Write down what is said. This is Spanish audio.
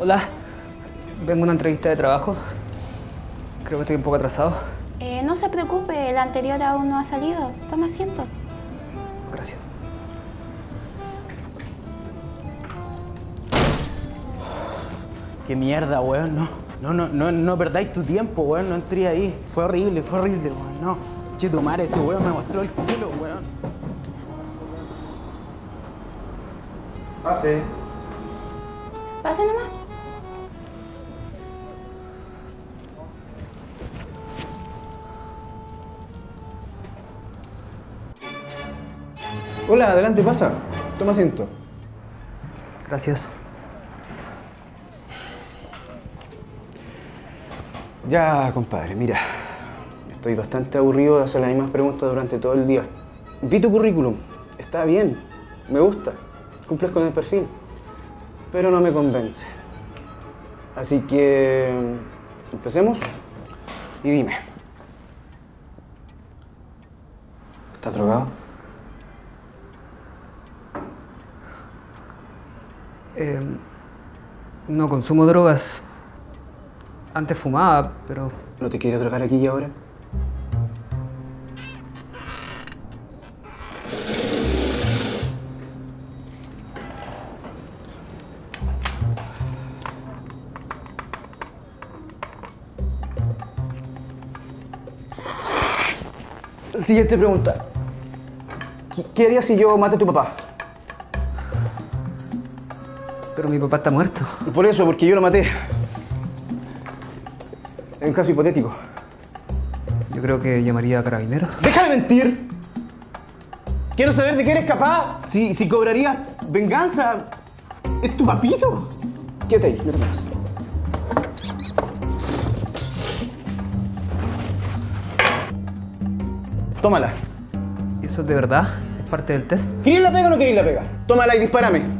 Hola, vengo a una entrevista de trabajo. Creo que estoy un poco atrasado. No se preocupe, el anterior aún no ha salido. Toma asiento. Gracias. Qué mierda, weón, no perdáis tu tiempo, weón, no entré ahí. Fue horrible, weón, no. Che, tu madre, ese weón me mostró el culo, weón. Pase. Pase nomás. Hola, adelante, pasa. Toma asiento. Gracias. Ya, compadre, mira. Estoy bastante aburrido de hacer las mismas preguntas durante todo el día. Vi tu currículum. Está bien. Me gusta. Cumples con el perfil. Pero no me convence. Así que... empecemos. Y dime. ¿Estás drogado? No consumo drogas. Antes fumaba, pero... ¿No te quieres drogar aquí y ahora? Siguiente pregunta. ¿Qué harías si yo maté a tu papá? Pero mi papá está muerto. Por eso, porque yo lo maté. Es un caso hipotético. Yo creo que llamaría a carabineros. ¡Deja de mentir! Quiero saber de qué eres capaz. Si cobrarías venganza. ¿Es tu papito? Quédate ahí, no te muevas. Tómala. ¿Y eso es de verdad? ¿Es parte del test? ¿Queréis la pega o no queréis la pega? Tómala y dispárame.